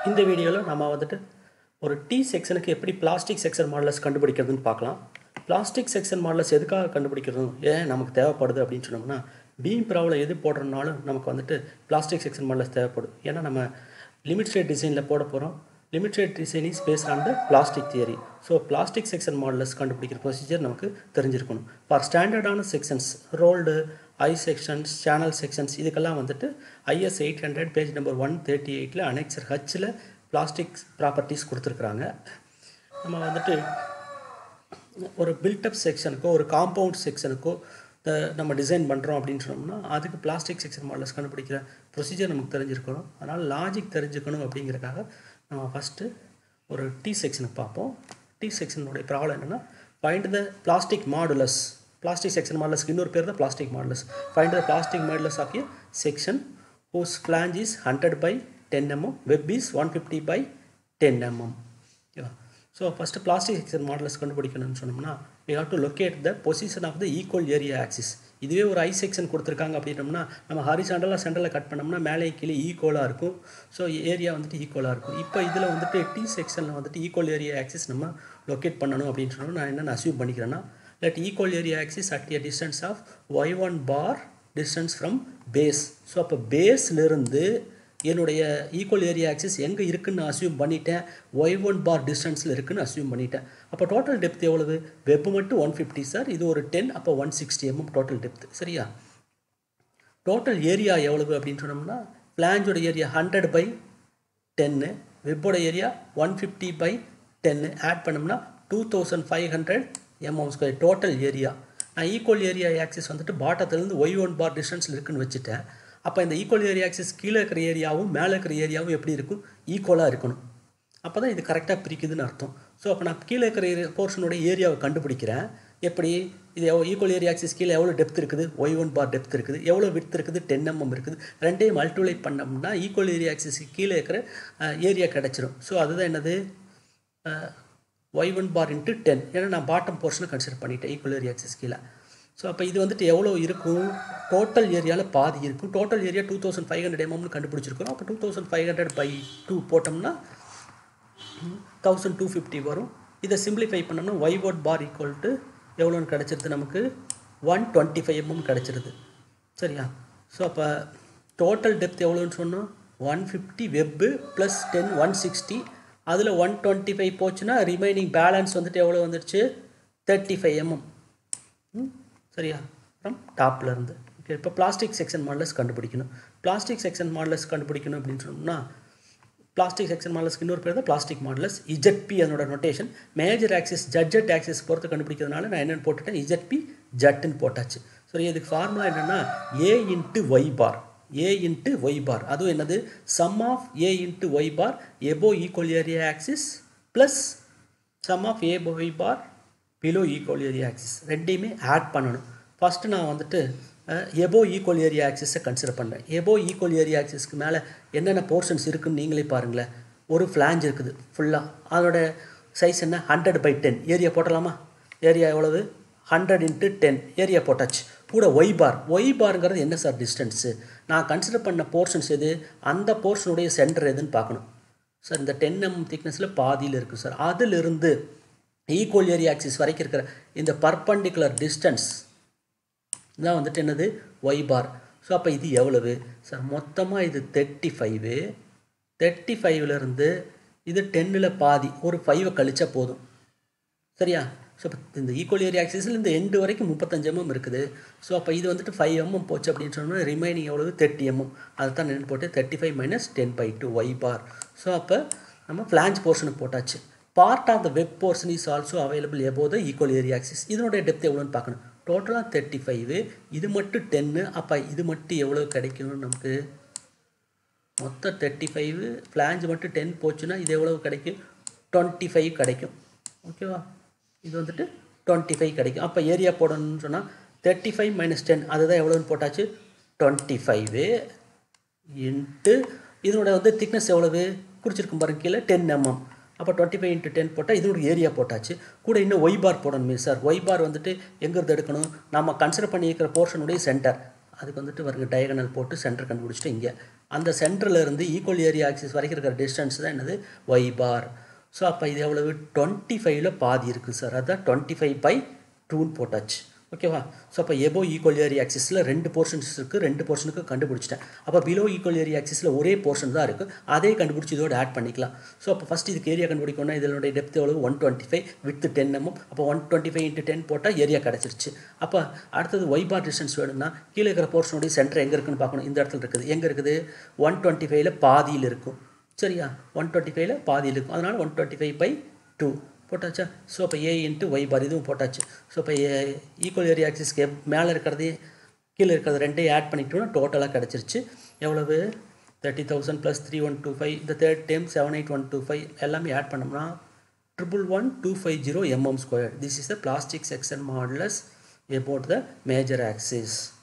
இந்த வீடியோவில் நம்ம வந்துட்டு ஒரு டி செக்ஷனுக்கு எப்படி பிளாஸ்டிக் செக்ஷன் மாடலஸ் கண்டுபிடிக்கிறதுன்னு பார்க்கலாம். பிளாஸ்டிக் செக்ஷன் மாடலஸ் எதுக்காக கண்டுபிடிக்கிறதும் ஏன் நமக்கு தேவைப்படுது அப்படின்னு சொன்னோம்னா, பீம் ப்ராவில் எது போடுறதுனாலும் நமக்கு வந்துட்டு பிளாஸ்டிக் செக்ஷன் மாடலஸ் தேவைப்படும். ஏன்னா நம்ம லிமிட் ஸ்டேட் டிசைனில் போட போகிறோம். Limit state design is based on the plastic theory. So plastic section modulus கண்டுபிடிக்கிற ப்ரொசீஜர் நமக்கு தெரிஞ்சிருக்கணும். ஃபார் ஸ்டாண்டர்டான sections, rolled, I sections, channel sections, இதுக்கெல்லாம் வந்துட்டு ஐஎஸ் 800 பேஜ் நம்பர் 138 அனெக்சர் ஹச்சில் பிளாஸ்டிக் ப்ராப்பர்ட்டிஸ் கொடுத்துருக்குறாங்க. நம்ம வந்துட்டு ஒரு பில்டப் செக்ஷனுக்கோ ஒரு காம்பவுண்ட் செக்ஷனுக்கோ நம்ம டிசைன் பண்ணுறோம் அப்படின்னு சொன்னோம்னா அதுக்கு பிளாஸ்டிக் செக்ஷன் மாடலஸ் கண்டுபிடிக்கிற ப்ரொசீஜர் நமக்கு தெரிஞ்சிருக்கணும். அதனால் லாஜிக் தெரிஞ்சுக்கணும் அப்படிங்கிறக்காக நம்ம ஃபஸ்ட்டு ஒரு டி செக்ஷனுக்கு பார்ப்போம். டி செக்ஷனுடைய ப்ராப்ளம் என்னென்னா, find the plastic modulus. Plastic section மாடலஸ்க்கு இன்னொரு பேர் தான் plastic modulus. Find the plastic modulus of a section whose flange is 100 by 10 mm, web is 150 by 10 mm. ஓகேவா? So first plastic section modulus கண்டுபிடிக்கணும்னு சொன்னோம்னா we have to locate the position of the equal area axis. இதுவே ஒரு ஐ section கொடுத்துருக்காங்க அப்படின்னோம்னா நம்ம ஹாரிசாண்டலாக சென்டரில் cut பண்ணோம்னா மேலே கீழே ஈக்குவலாக இருக்கும். ஸோ ஏரியா வந்துட்டு ஈக்குவலாக இருக்கும். இப்போ இதில் வந்துட்டு டி செக்ஷனில் வந்துட்டு ஈக்குவல் ஏரியா ஆக்சிஸ் நம்ம லொக்கேட் பண்ணணும் அப்படின்னு சொன்னோம். நான் என்னென்ன அசியூம் பண்ணிக்கிறேன்னா, let equal area axis at a distance of y1 bar distance from base. So அப்போ பேஸ்லேருந்து என்னுடைய ஈக்குவல் ஏரியா ஆக்சிஸ் எங்கே இருக்குதுன்னு அசியூம் பண்ணிட்டேன். y1 bar டிஸ்டன்ஸில் இருக்குதுன்னு அசியூம் பண்ணிட்டேன். அப்போ டோட்டல் டெப்த் எவ்வளவு? வெப் மட்டும் 150 சார், இது ஒரு 10, அப்போ 160 mm டோட்டல் டெப்த். சரியா? டோட்டல் ஏரியா எவ்வளவு அப்படின்னு சொன்னோம்னா, பிளாஞ்சோட ஏரியா 100 by 10, வெப்போட ஏரியா 150 by 10 ஆட் பண்ணோம்னா 2500 mm². டோட்டல் ஏரியா நான் ஈக்குவல் ஏரியா ஆக்சிஸ் வந்துட்டு பாட்டத்துலேருந்து y1 bar டிஸ்டன்ஸில் இருக்குன்னு வச்சுட்டேன். அப்போ இந்த ஈக்குவல் ஏரியா ஆக்சிஸ் கீழே இருக்கிற ஏரியாவும் மேலே இருக்கிற ஏரியாவும் எப்படி இருக்கும்? ஈக்குவலாக இருக்கணும். அப்போ தான் இது கரெக்டாக பிரிக்குதுன்னு அர்த்தம். ஸோ அப்போ நான் கீழே இருக்கிற போர்ஷனுடைய ஏரியாவை கண்டுபிடிக்கிறேன். எப்படி? இது ஈக்குவல் ஏரியா ஆக்சிஸ் கீழே எவ்வளோ டெப்த் இருக்குது? y1 bar டெப்த் இருக்குது. எவ்வளோ விட்த் இருக்குது? 10 mm இருக்குது. ரெண்டையும் மல்டிப்ளை பண்ணோம்னா ஈக்குவல் ஏரியா ஆக்சிஸ்க்கு கீழே இருக்கிற ஏரியா கிடச்சிரும். ஸோ அதுதான் என்னது? y1 bar into 10. ஏன்னா நான் பாட்டம் போர்ஷனை கன்சிடர் பண்ணிட்டேன் ஈக்குவல் ஏரியா ஆக்சிஸ் கீழே. ஸோ அப்போ இது வந்துட்டு எவ்வளோ இருக்கும்? டோட்டல் ஏரியாவில் பாதி இருக்கும். டோட்டல் ஏரியா 2500 mm கண்டுபிடிச்சிருக்கிறோம். அப்போ 2500 by 2 போட்டோம்னா 1250 வரும். இதை சிம்பிளிஃபை பண்ணோம்னா y1 bar ஈக்குவல் டு எவ்வளோன்னு கிடச்சிருது? நமக்கு 125 mm கிடச்சிருது. சரியா? ஸோ அப்போ டோட்டல் டெப்த் எவ்வளோன்னு சொன்னோம்? 150 வெப்பு ப்ளஸ் 10 160. அதில் 125 போச்சுன்னா ரிமைனிங் பேலன்ஸ் வந்துட்டு எவ்வளோ வந்துடுச்சு? 35 mm. சரியா? ஃப்ரம் டாப்லேருந்து. ஓகே, இப்போ பிளாஸ்டிக் செக்ஷன் மாடலஸ் கண்டுபிடிக்கணும். பிளாஸ்டிக் செக்ஷன் மாடலஸ் கண்டுபிடிக்கணும் அப்படின்னு சொன்னோம்னா, பிளாஸ்டிக் செக்ஷன் மாடலஸ்க்கு இன்னொரு பேர் தான் பிளாஸ்டிக் மாடலஸ். இஜெட்பி அதனோட notation. Major axis Z axis பொறுத்து கண்டுபிடிக்கிறதுனால நான் என்னென்னு போட்டுட்டேன்? இஜெட்பி ஜட்டுன்னு போட்டாச்சு. சரி, இதுக்கு ஃபார்முலா என்னென்னா a into y bar. a into y bar அதுவும் என்னது? sum of a into y bar above equal area axis plus sum of a by y bar below equal area axis. ரெண்டையுமே ஆட் பண்ணணும். First நான் வந்துட்டு above equal area ஆக்சிஸை consider பண்ணுறேன். Above equal area ஆக்சிஸ்க்கு மேலே என்னென்ன போர்ஷன்ஸ் இருக்குதுன்னு நீங்களே பாருங்களேன். ஒரு ஃப்ளாஞ்ச் இருக்குது ஃபுல்லாக. அதோட சைஸ் என்ன? 100 by 10. ஏரியா போட்டலாமா? ஏரியா எவ்வளவு? 100 into 10. ஏரியா போட்டாச்சு. கூட ஒய் பார். ஒய் பார்ங்கிறது என்ன சார்? டிஸ்டன்ஸு. நான் கன்சிடர் பண்ண போர்ஷன்ஸ் எது? அந்த போர்ஷனுடைய சென்டர் எதுன்னு பார்க்கணும் சார். இந்த 10 mm திக்னஸில் பாதியில் இருக்குது சார். அதிலிருந்து ஈக்குவல் ஏரியா ஆக்சிஸ் வரைக்கும் இருக்கிற இந்த பர்பண்டிகுலர் டிஸ்டன்ஸ் தான் வந்துட்டு என்னது? Y bar. ஸோ அப்போ இது எவ்வளவு சார்? மொத்தமாக இது 35. 35லேருந்து இது 10ல் பாதி ஒரு 5 கழிச்சா போதும். சரியா? ஸோ இப்போ இந்த ஈக்குவல் ஏரியா ஆக்சிஸில் இந்த எண்டு வரைக்கும் 35 mm இருக்குது. ஸோ அப்போ இது வந்துட்டு 5 mm போச்சு அப்படின்னு சொன்னால் ரிமைனிங் எவ்வளவு? 30 mm. அதை தான் நின்று போட்டு 35 minus 10 by 2 y bar. So அப்போ நம்ம ஃப்ளாஞ்ச் போர்ஷனுக்கு போட்டாச்சு. Part of the web portion is also available above the equal area axis. இதனுடைய டெப்த் எவ்வளோன்னு பார்க்கணும். டோட்டலாக 35, இது மட்டும் 10. அப்போ இது மட்டும் எவ்வளோ கிடைக்கணும் நமக்கு? மொத்தம் 35, ஃப்ளாஞ்ச் மட்டும் 10 போச்சுன்னா இது எவ்வளோ கிடைக்கும்? 25 கிடைக்கும். ஓகேவா? இது வந்துட்டு 25 கிடைக்கும். அப்போ ஏரியா போடணும்னு சொன்னால் 35 minus 10 அதுதான் எவ்வளோன்னு போட்டாச்சு? 25 இன்ட்டு இதனோட வந்து திக்னஸ் எவ்வளவு குறிச்சிருக்கும் பாருங்க கீழே? 10 mm. அப்போ 25 into 10 போட்டால் இதோட ஏரியா போட்டாச்சு. கூட இன்னும் ஒய் பார் போடணுமே சார். ஒய் பார் வந்துட்டு எங்கேருந்து எடுக்கணும்? நம்ம கன்சிடர் பண்ணியிருக்கிற போர்ஷனுடைய சென்டர் அதுக்கு வந்துட்டு வருங்க டயகனல் போட்டு சென்டர் கண்டுபிடிச்சிட்டு இங்கே அந்த சென்டரில் இருந்து ஈக்குவல் ஏரியா ஆக்சிஸ் வரைக்கும் இருக்கிற டிஸ்டன்ஸ் தான் என்னது ஒய் பார். ஸோ அப்போ இது எவ்வளவு 25ல் பாதி இருக்குது சார், அதுதான் 25/2 போட்டாச்சு. ஓகேவா? ஸோ அப்போ எபோ ஈக்குவல் ஏரியா ஆக்சிஸில் 2 போர்ஷன்ஸ் இருக்குது, 2 போர்ஷனுக்கு கண்டுபிடிச்சிட்டேன். அப்போ பிலோ ஈக்குவல் ஏரியா ஆக்சிஸில் ஒரே போர்ஷன் தான் இருக்குது, அதே கண்டுபிடிச்சி இதோட ஆட் பண்ணிக்கலாம். ஸோ அப்போ ஃபஸ்ட் இதுக்கு ஏரியா கண்டுபிடிக்கணும்னா இதனுடைய டெப்த் எவ்வளவு 125 வித் 10 mm. அப்போ 125 × 10 போட்டால் ஏரியா கிடச்சிருச்சு. அப்போ அடுத்தது ஒய் பார் டிஸ்டன்ஸ் வேணும்னா கீழே இருக்கிற போர்ஷனுடைய சென்டர் எங்கே இருக்குன்னு பார்க்கணும். இந்த இடத்துல இருக்குது. எங்கே இருக்குது? 125ல் பாதியில் இருக்கும். சரியா? 125ல் பாதியில் இருக்கும், அதனால் 125/2 போட்டாச்சா? ஸோ அப்போ ஏ இன்ட்டு ஒய் பார் இதுவும் போட்டாச்சு. ஸோ இப்போ ஈக்குவல் ஏரியா ஆக்சிஸ்க்கு மேலே இருக்கிறது கீழே இருக்கிறது ரெண்டையும் ஆட் பண்ணிட்டோம்னா டோட்டலாக கிடச்சிருச்சு. எவ்வளவு? 30,000 + 3125, இந்த தேர்ட் டைம் 78125 எல்லாமே ஆட் பண்ணோம்னா 111,250 mm². This is the plastic section modulus about the major axis.